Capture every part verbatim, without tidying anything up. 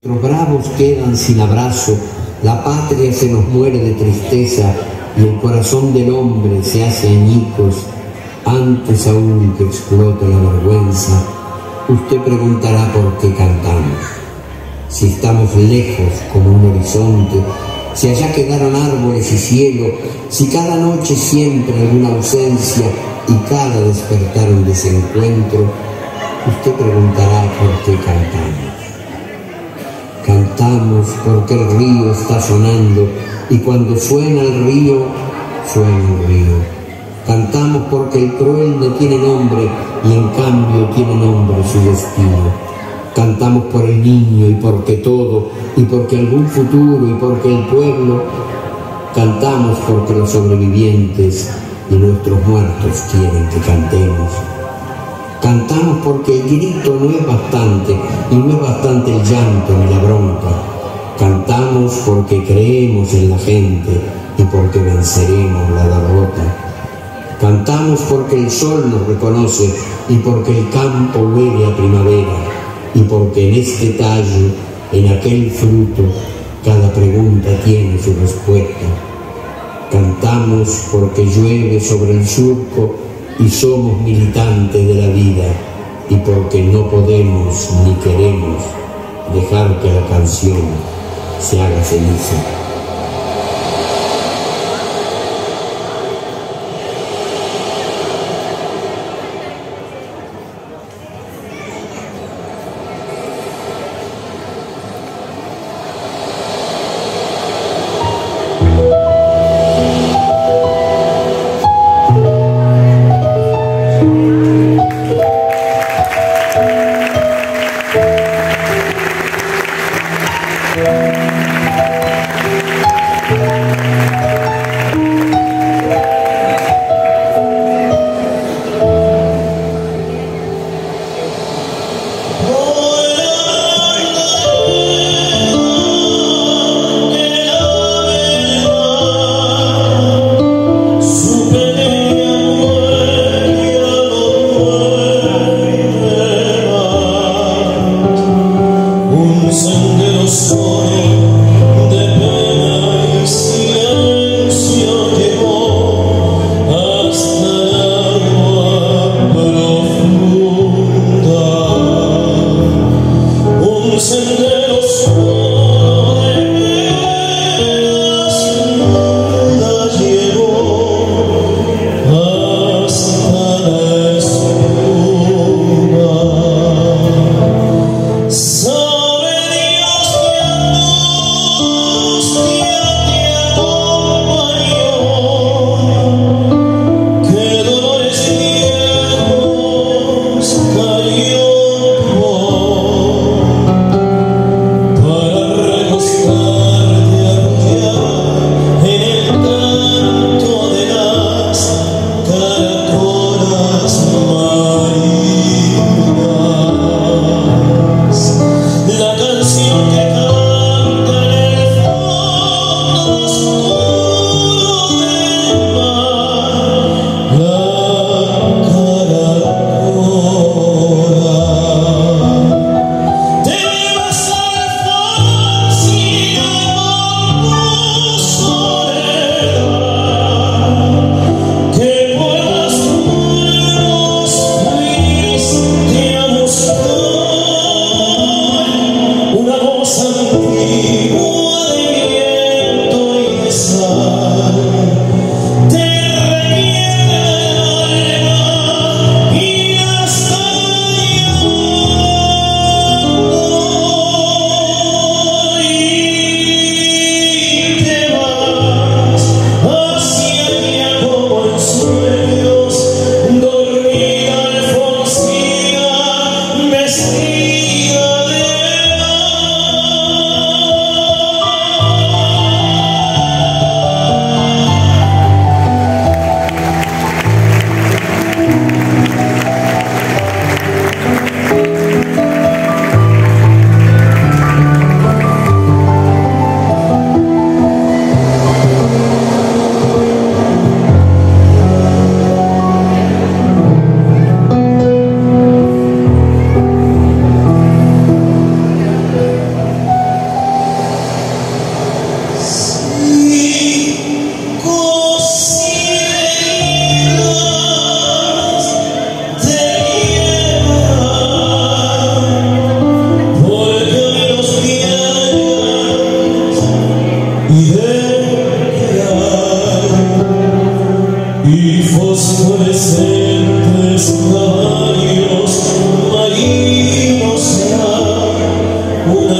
Los bravos quedan sin abrazo, la patria se nos muere de tristeza y el corazón del hombre se hace añicos antes aún que explote la vergüenza. Usted preguntará por qué cantamos, si estamos lejos como un horizonte, si allá quedaron árboles y cielo, si cada noche siempre alguna ausencia y cada despertar un desencuentro. Usted preguntará por qué cantamos. Cantamos porque el río está sonando y cuando suena el río, suena el río. Cantamos porque el cruel no tiene nombre y en cambio tiene nombre su destino. Cantamos por el niño y porque todo, y porque algún futuro y porque el pueblo. Cantamos porque los sobrevivientes y nuestros muertos quieren que cantemos. Cantamos porque el grito no es bastante, y no es bastante el llanto ni la bronca. Cantamos porque creemos en la gente y porque venceremos la derrota. Cantamos porque el sol nos reconoce y porque el campo huele a primavera y porque en este tallo, en aquel fruto, cada pregunta tiene su respuesta. Cantamos porque llueve sobre el surco y somos militantes de la vida y porque no podemos ni queremos dejar que la canción se haga ceniza. But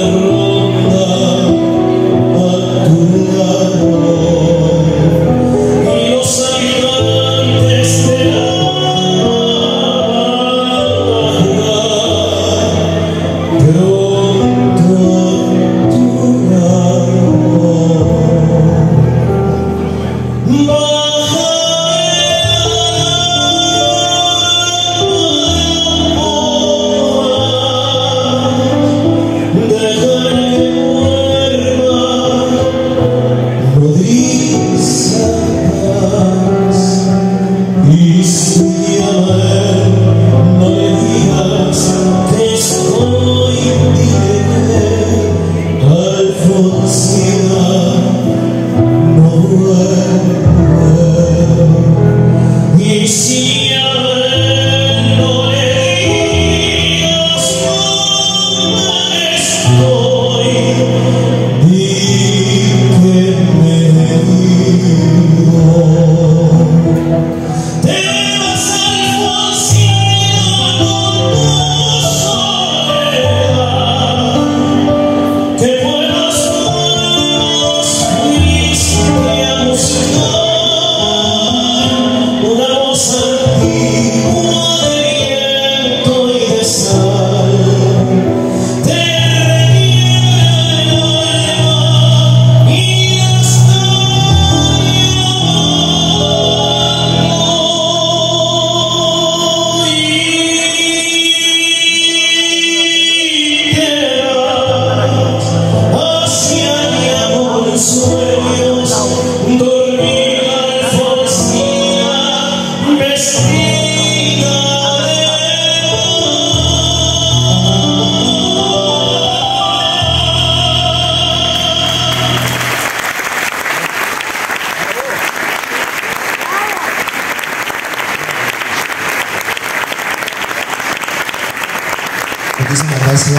Muchísimas gracias,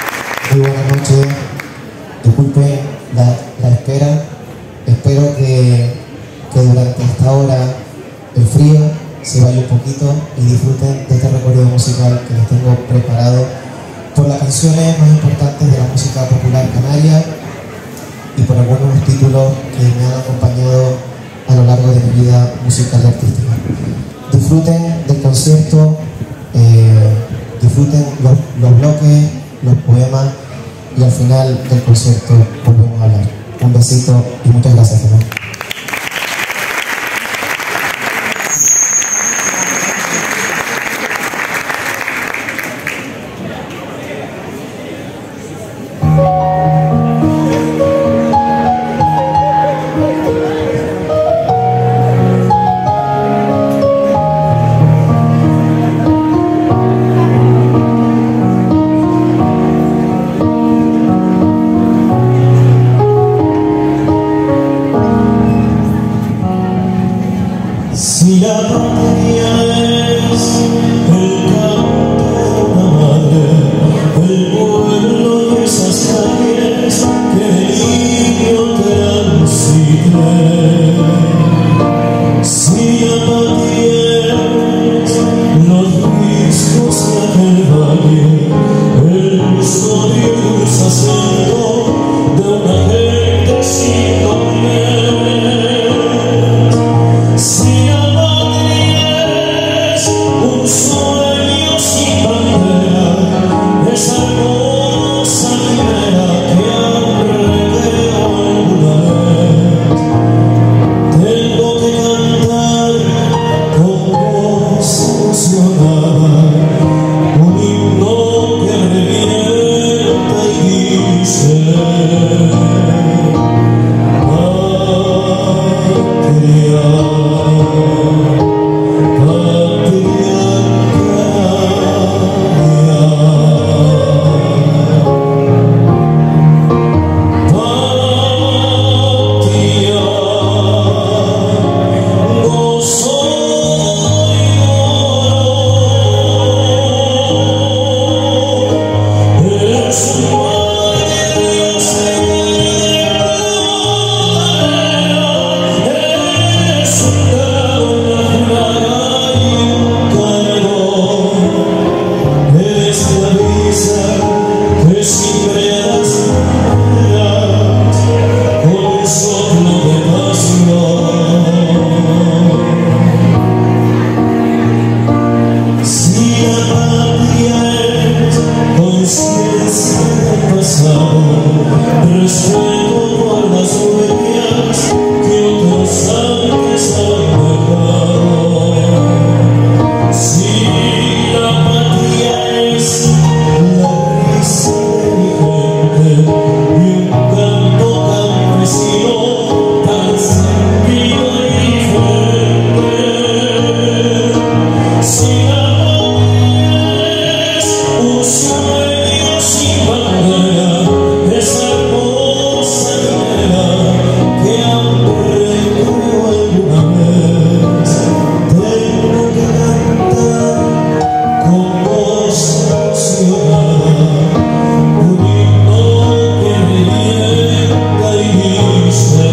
muy buenas noches. Disculpen la, la espera. Espero que, que durante esta hora el frío se vaya un poquito y disfruten de este recorrido musical que les tengo preparado por las canciones más importantes de la música popular canaria y por algunos títulos que me han acompañado a lo largo de mi vida musical y artística. Disfruten del concierto, eh, disfruten los, los bloques, los poemas y al final del concierto volvemos a hablar. Un besito y muchas gracias, ¿no? Si la patria es el canto de una madre, el pueblo y esas calles respeto por las huellas que otros antes han dejado. Si la apatía es la risa de mi gente y un canto campesino tan sentido y fuerte, si la apatía es un sueño sin bandera, esa hermosa idea que hambre tuvo alguna vez, tengo que cantar con voz emocionada un himno que me llega y dice: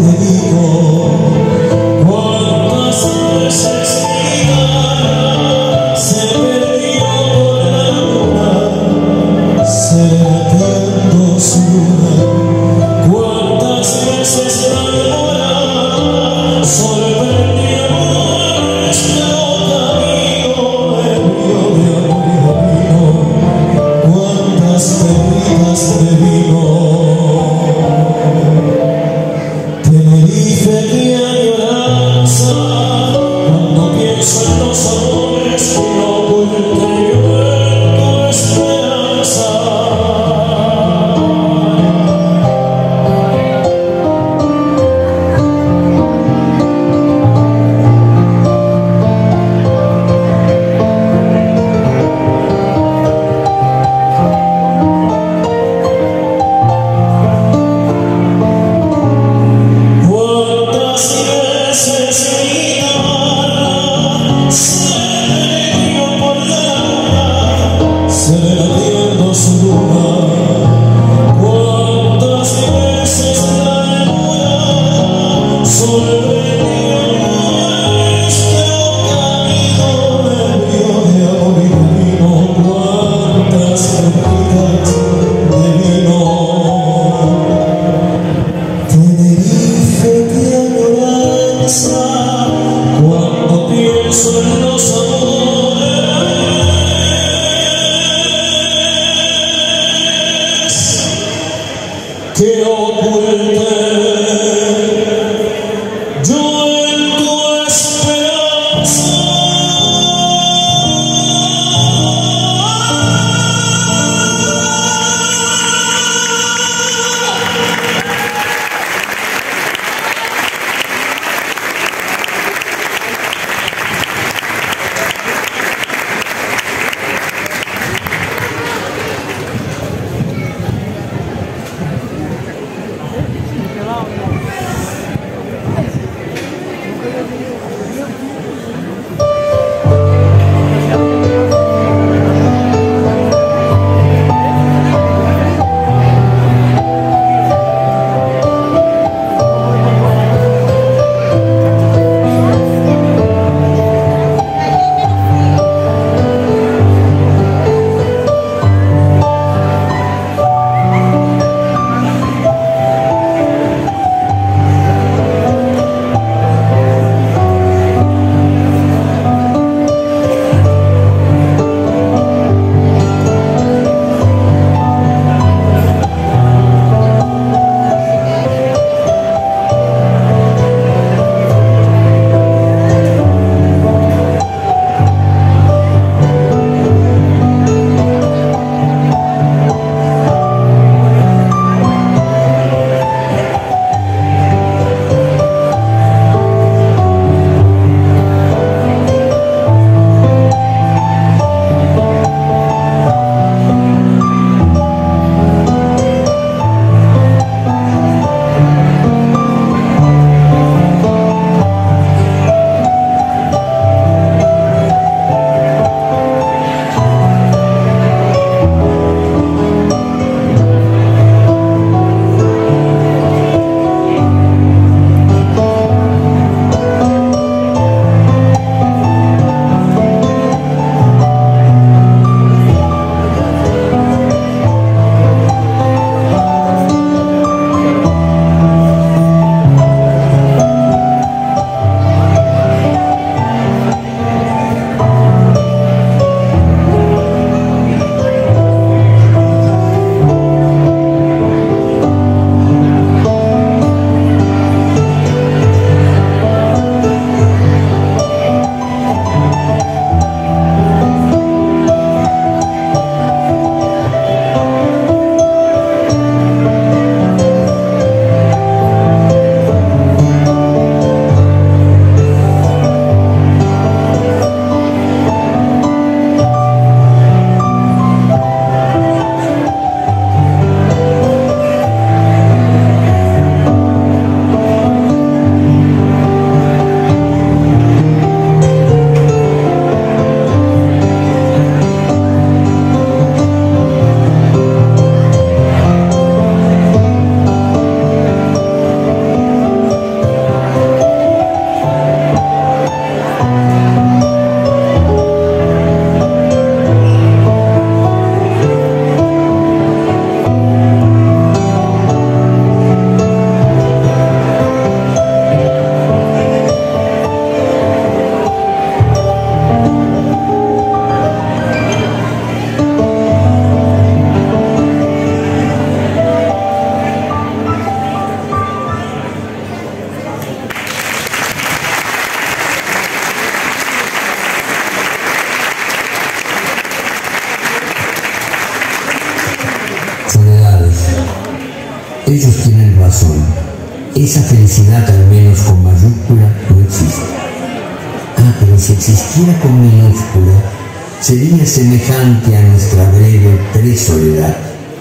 Cuántas veces sereno su luna. Cuántas veces la luna sorprendió este camino ebrio de amor y vino. Cuántas mentiras de vino. Tenerife, qué añoranza cuando pienso en los amores que oculté yo en tu esperanza. Ellos tienen razón. Esa felicidad, al menos con mayúscula, no existe. Ah, pero si existiera con minúscula, sería semejante a nuestra breve presoledad.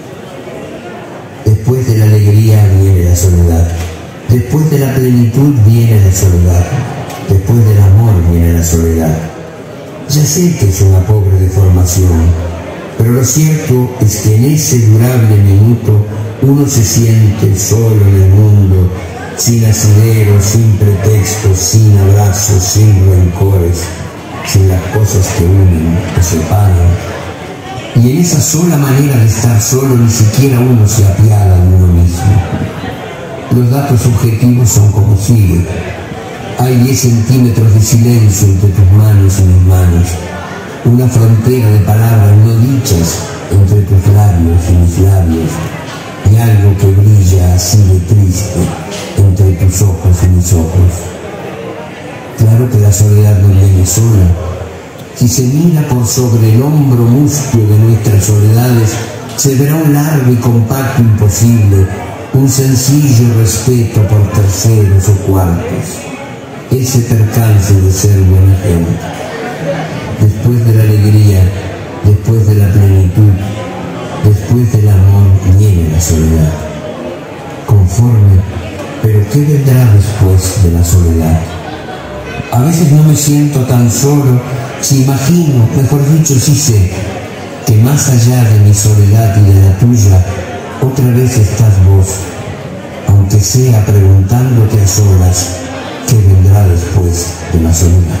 Después de la alegría viene la soledad. Después de la plenitud viene la soledad. Después del amor viene la soledad. Ya sé que es una pobre deformación, Pero lo cierto es que en ese durable minuto uno se siente solo en el mundo, sin asideros, sin pretextos, sin abrazos, sin rencores, sin las cosas que unen o separan. Y en esa sola manera de estar solo ni siquiera uno se apiada de uno mismo. Los datos objetivos son como sigue. Hay diez centímetros de silencio entre tus manos y mis manos, una frontera de palabras no dichas entre tus labios y mis labios, y algo que brilla así de triste entre tus ojos y mis ojos. Claro que la soledad no viene sola. Si se mira por sobre el hombro mustio de nuestras soledades, se verá un largo y compacto imposible, un sencillo respeto por terceros o cuartos, ese percance de ser buena gente. Después de la alegría, después de la plenitud, después del amor, viene la soledad. Conforme, pero ¿qué vendrá después de la soledad? A veces no me siento tan solo si imagino, mejor dicho, si sé, que más allá de mi soledad y de la tuya, otra vez estás vos, aunque sea preguntándote a solas qué vendrá después de la soledad.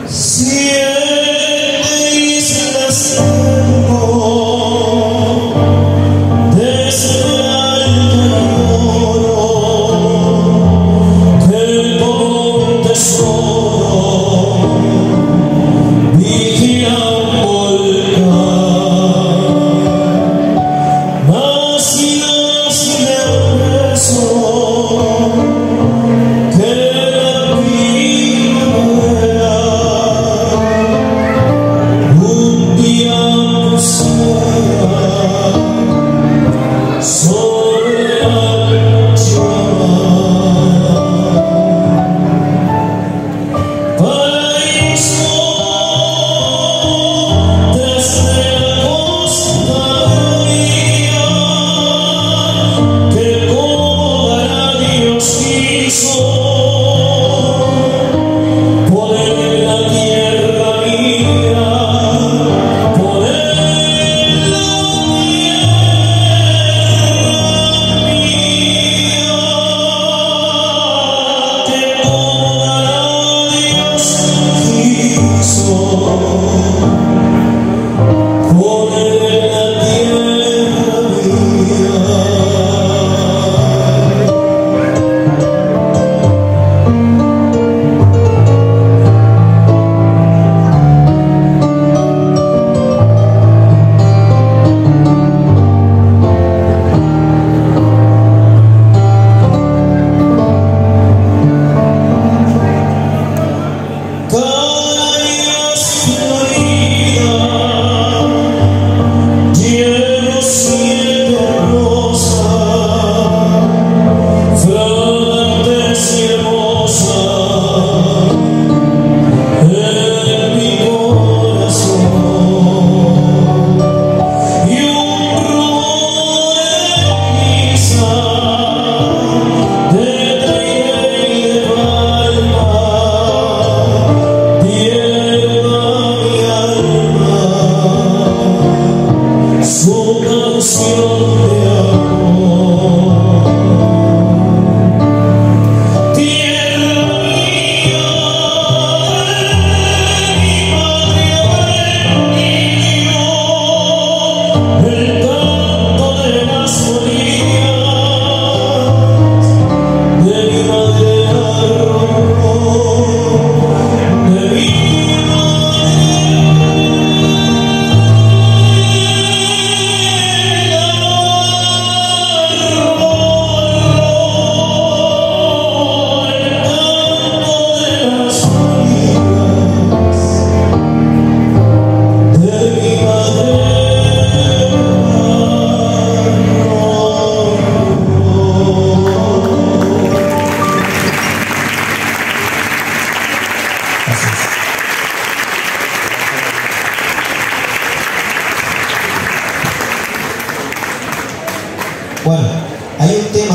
Bueno, hay un tema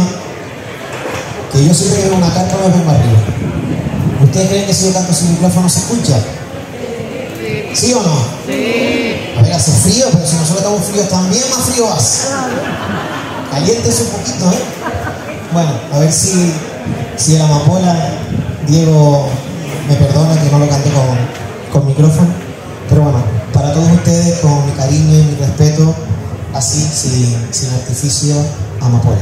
que yo siempre que veo una carta me vengo arriba. ¿Ustedes creen que si yo canto sin micrófono se escucha? ¿Sí o no? Sí. A ver, hace frío, pero si nosotros estamos fríos también, más frío hace. Caliéntese un poquito, ¿eh? Bueno, a ver si, si el amapola, Diego me perdona que no lo cante con, con micrófono. Pero bueno, para todos ustedes, con mi cariño y mi respeto, así, sin, sin artificio, amapola.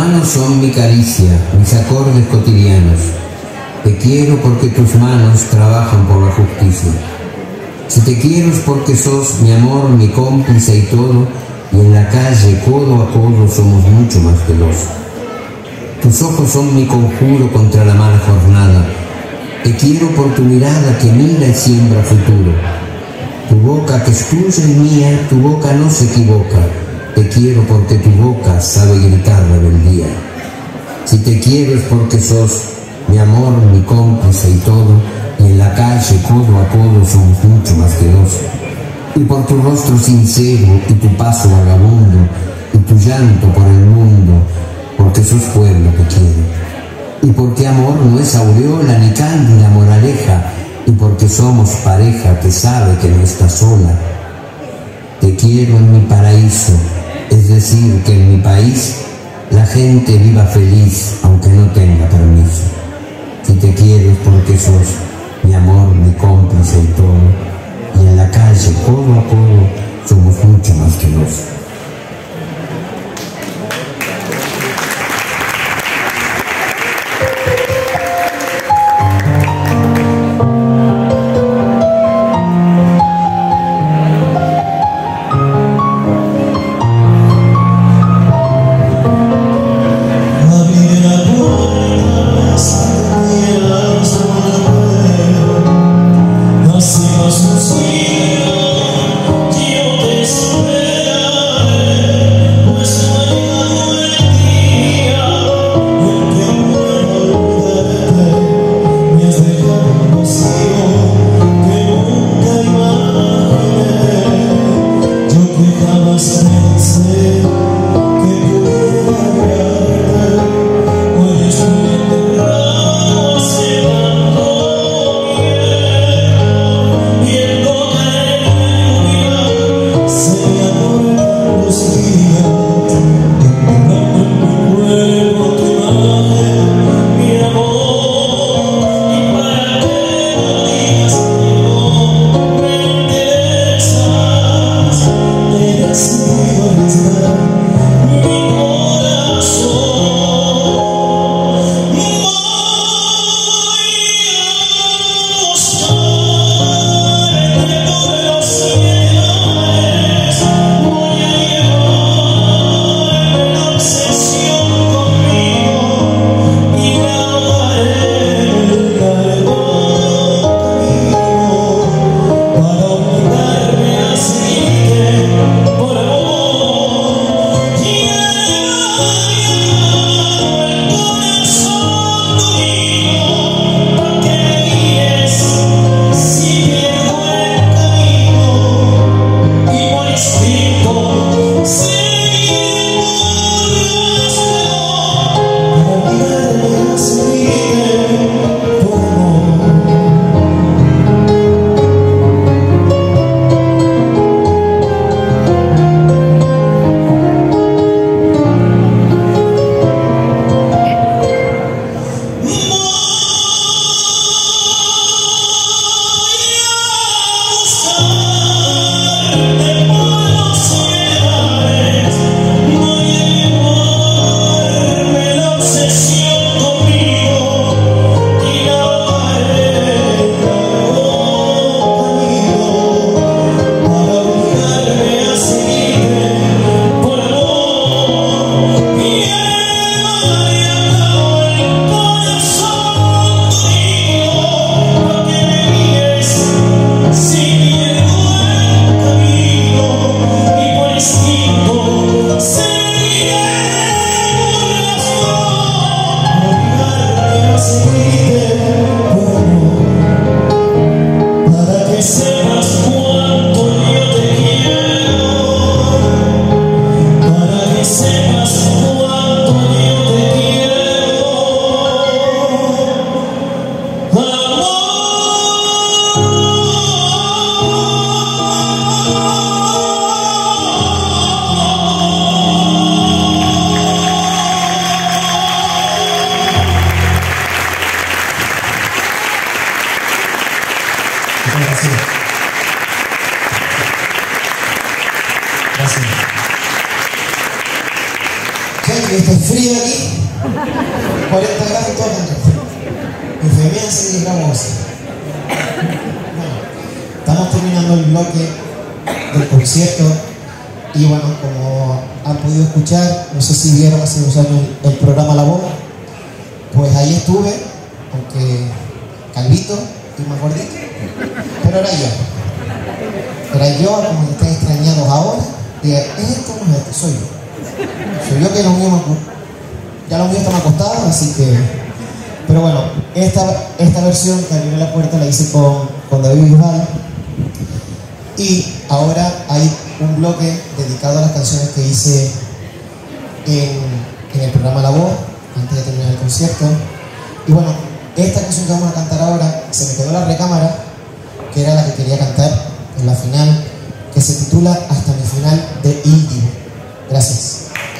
manos son mi caricia, mis acordes cotidianos. Te quiero porque tus manos trabajan por la justicia. Si te quiero es porque sos mi amor, mi cómplice y todo, y en la calle, codo a codo, somos mucho más que dos. Tus ojos son mi conjuro contra la mala jornada. Te quiero por tu mirada que mira y siembra futuro. Tu boca que es tuya y mía, tu boca no se equivoca. Te quiero porque tu boca sabe gritar rebeldía. Si te quiero es porque sos mi amor, mi cómplice y todo, y en la calle, codo a codo, somos mucho más que dos. Y por tu rostro sincero y tu paso vagabundo, y tu llanto por el mundo, porque sos pueblo que quiere. Y porque amor no es aureola ni cándida moraleja, y porque somos pareja que sabe que no está sola. Te quiero en mi paraíso, es decir, que en mi país la gente viva feliz aunque no tenga permiso. Si te quiero es porque sos mi amor, mi cómplice y todo, y en la calle, codo a codo, somos mucho más que dos. Gracias. que esté frío aquí, cuarenta grados y todo caliente. Enfermedad y gramos. Bueno, estamos terminando el bloque del concierto y bueno, como han podido escuchar, no sé si vieron hace dos años el programa La Voz, pues ahí estuve, aunque calvito y más gordito, pero era yo. Era yo, como que están extrañados ahora, y es esto, no es esto, soy yo. Soy yo que lo mío me, ya los míos están acostados, así que... Pero bueno, esta, esta versión que abrió la puerta la hice con, con David Bisbal. Y ahora hay un bloque dedicado a las canciones que hice en, en el programa La Voz, antes de terminar el concierto. Y bueno, esta canción que vamos a cantar ahora, se me quedó la recámara, que era la que quería cantar en la final, que se titula Hasta mi final de Il Divo. Gracias.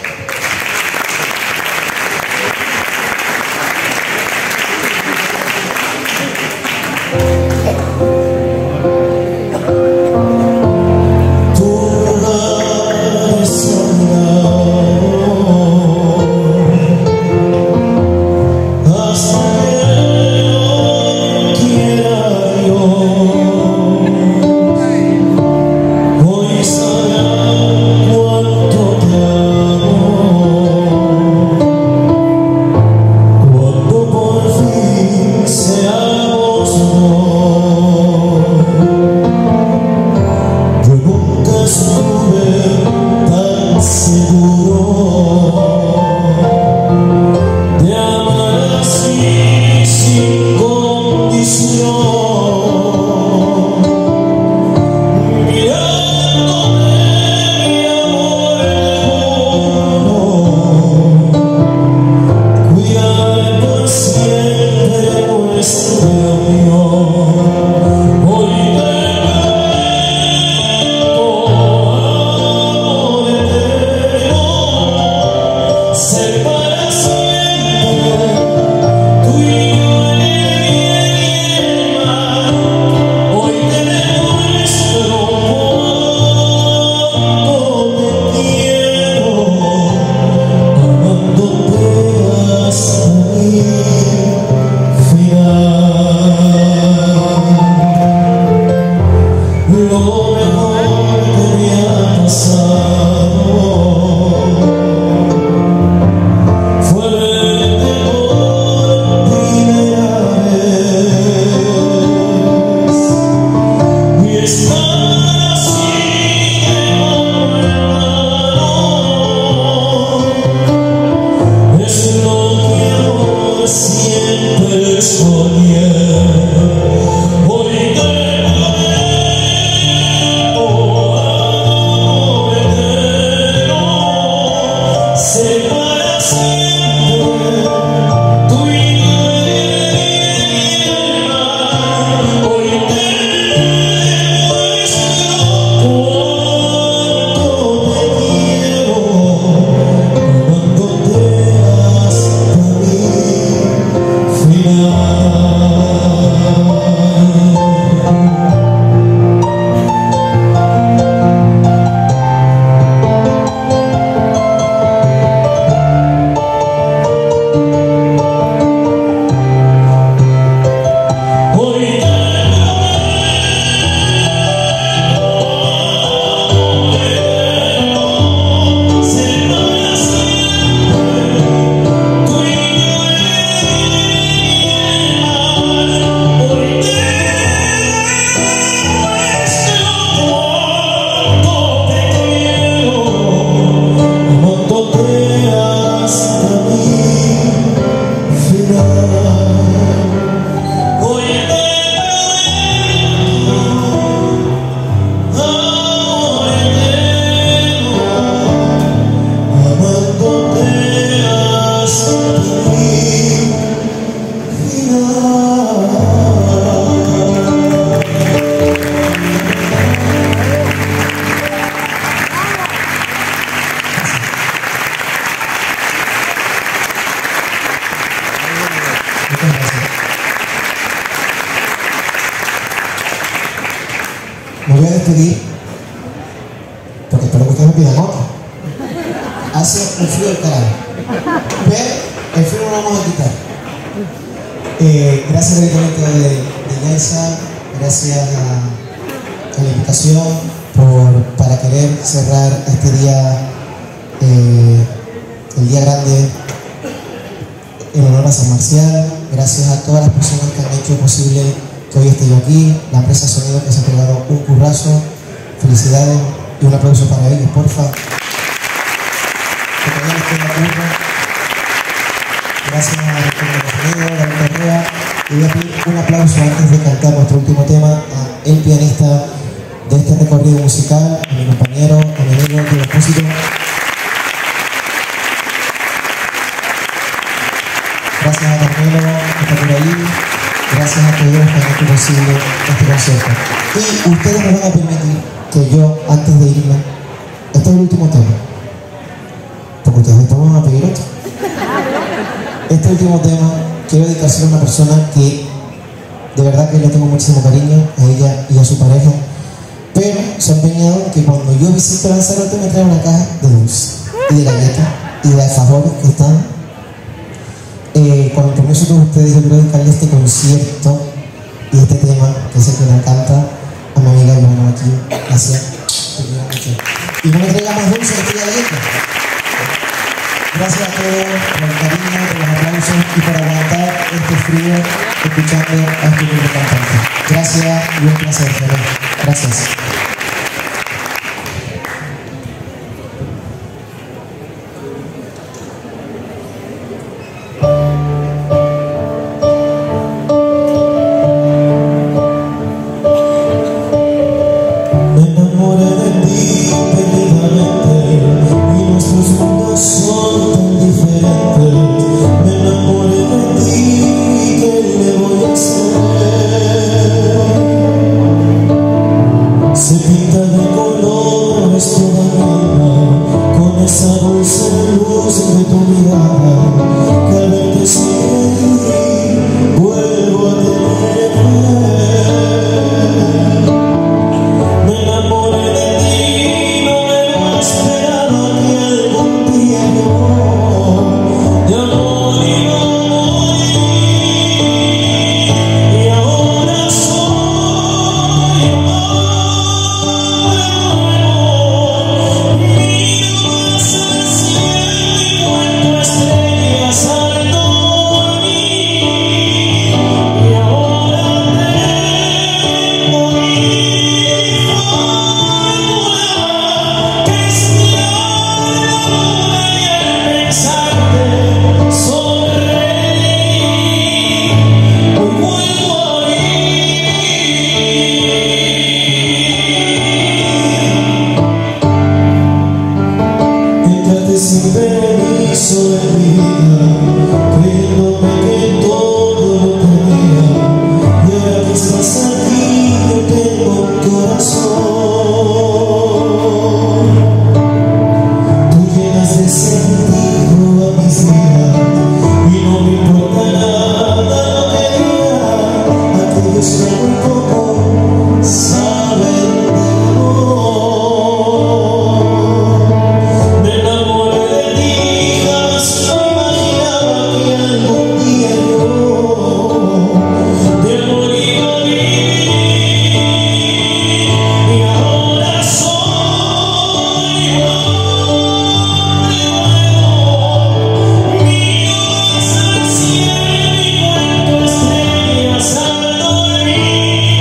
Me voy a despedir porque espero que ustedes me pidan otra. Hace un frío del carajo. Pero el frío no lo vamos a quitar. Eh, gracias directamente de, de Nelsa, gracias a, a la invitación por, para querer cerrar este día, eh, el día grande, en honor a San Marcial. Gracias a todas las personas que han hecho posible que hoy esté yo aquí, la empresa Sonido que se ha pegado un currazo. Felicidades y un aplauso para ellos, porfa. Que todavía les queda curro. Gracias a Antonio Sonido, David Correa. Y voy a pedir un aplauso antes de cantar nuestro último tema a el pianista de este recorrido musical, a mi compañero, a mi amigo, Diego Espósito. Gracias a Carmelo, que está por ahí. Gracias a todos los que han hecho posible este concierto. Y ustedes me van a permitir que yo, antes de irme, este es el último tema. Porque ustedes después me van a pedir otro. Este último tema quiero dedicárselo a una persona que de verdad que le tengo muchísimo cariño, a ella y a su pareja. Pero se ha empeñado que cuando yo visito Lanzarote me traiga una caja de dulces y de galletas y de alfajores que están. Eh, con el permiso de ustedes, yo quiero dedicarle este concierto y este tema, que es el que me encanta, a mi amiga Joana aquí. Gracias. Y no me traiga más dulces que galletas. Gracias a todos por el cariño, por los aplausos y por aguantar este frío escuchando a este lindo cantante. Gracias y un placer. Gracias. Thank you.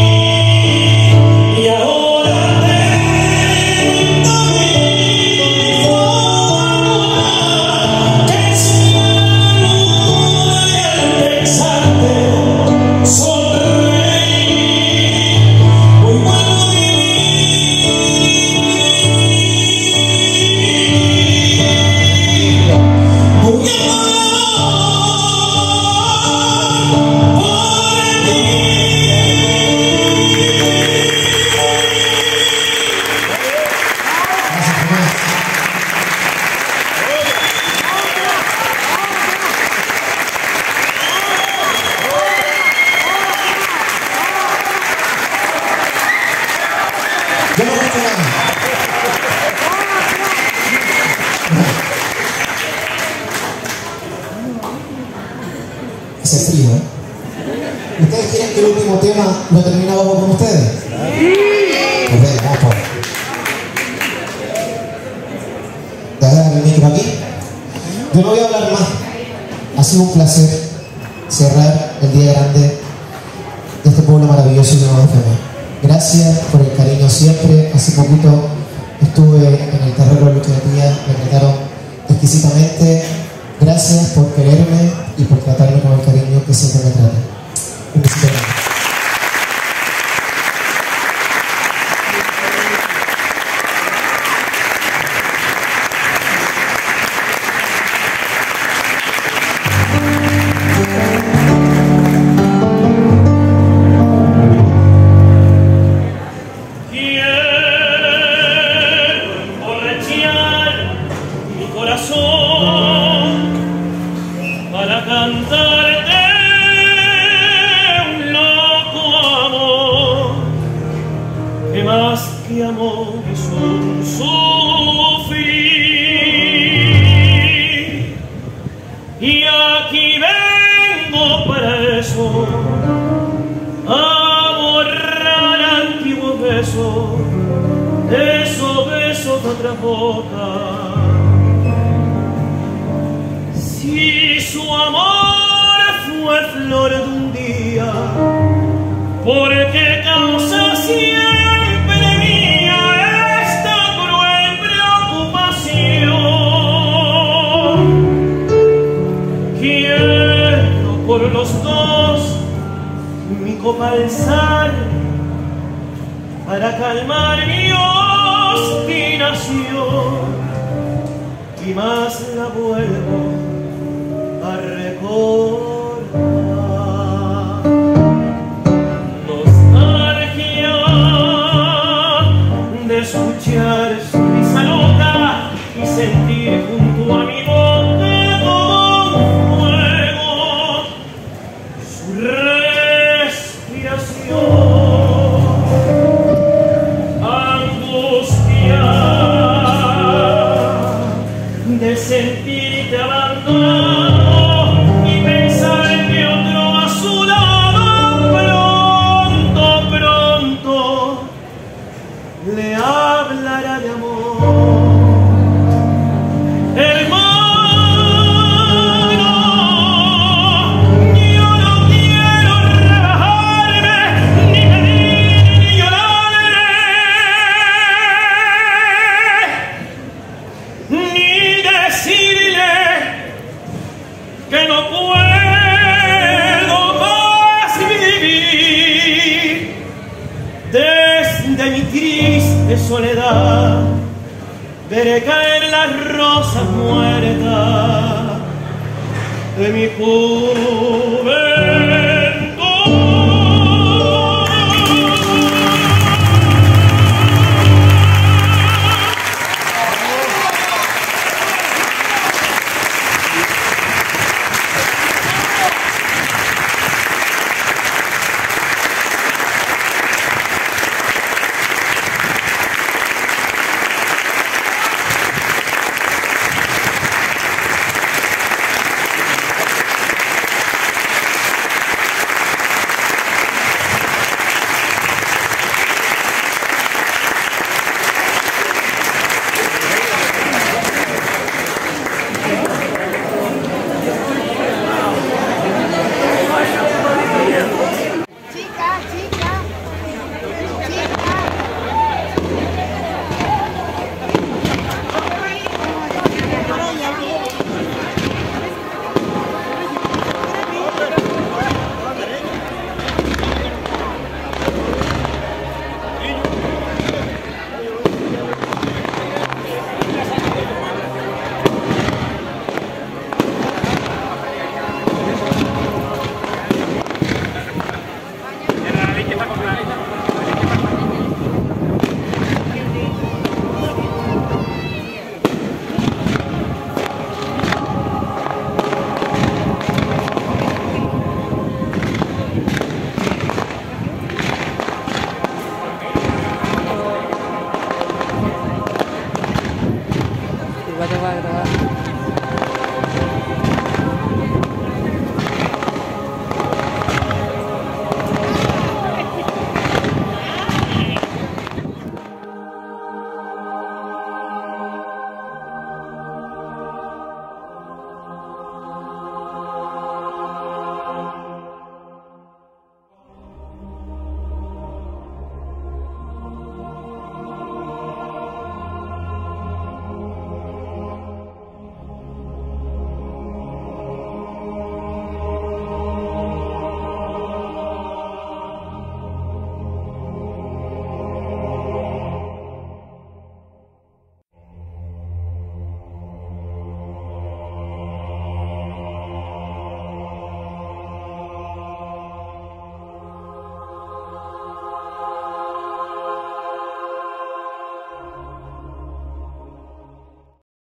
tema lo terminábamos con ustedes. Pues venga, vamos por ahí. Te voy a dar el micro aquí. Yo no voy a hablar más. Ha sido un placer cerrar el día grande de este pueblo maravilloso de Nueva F M. Gracias por el cariño siempre. Hace poquito estuve en el terreno de Lucretía, me trataron exquisitamente. Gracias por quererme y por tratarme con el cariño que siempre me tratan. Un besito grande. Para cantarte un loco amor, que más que amor es un sufrir. Y aquí vengo para eso, a borrar antiguos besos, esos besos de otra boca. Si su amor fue flor de un día, ¿por qué causa siempre mía esta cruel preocupación? Quiero por los dos mi copa alzar para calmar mi obstinación, y más la vuelvo a recordar. Nostalgia de escuchar su risa loca y sentir junto a mi boca con fuego su respiración. Angustia de sentirte abandonado y pensar que otro a su lado pronto, pronto le hablará de amor. Hermano, yo no quiero rebajarme, ni pedir ni llorarle, ni decirle que no puedo más vivir. Desde mi triste soledad veré caer las rosas muertas de mi juventud. Está